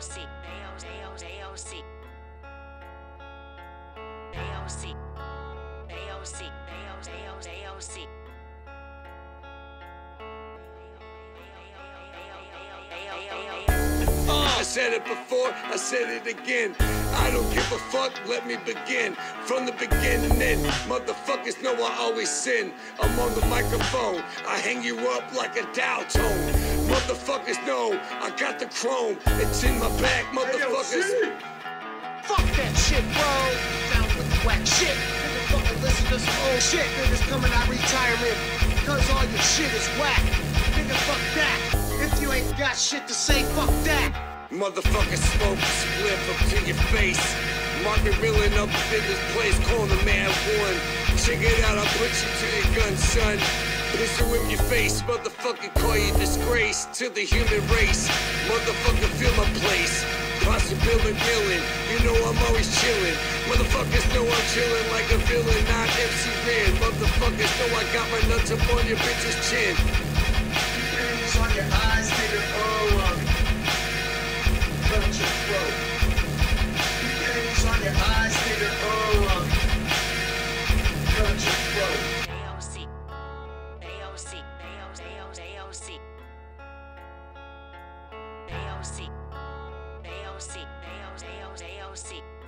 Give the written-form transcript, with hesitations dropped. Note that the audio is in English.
I said it before, I said it again. I don't give a fuck, let me begin. From the beginning in, motherfuckers know I always sin. I'm on the microphone, I hang you up like a Dow tone. Motherfuckers know I got the chrome, it's in my back, motherfuckers. Fuck that shit, bro. Down with the whack shit. Nigga fucking listen to some old shit. Niggas coming out retirement because all your shit is whack. Nigga, fuck that. If you ain't got shit to say, fuck that. Motherfucker smoke, split up to your face. Mark me reeling up in this place, calling the man one. Check it out, I'll put you to your gun, son. Pistol whip your face, motherfucker call you disgrace to the human race. Motherfucker feel my place. Possibility villain, you know I'm always chillin'. Motherfuckers know I'm chillin' like a villain, not MC Ren. Motherfuckers know I got my nuts up on your bitch's chin. Pennies on your eyes, nigga, cut your throat. Pennies on your eyes, nigga, cut your throat. AOC.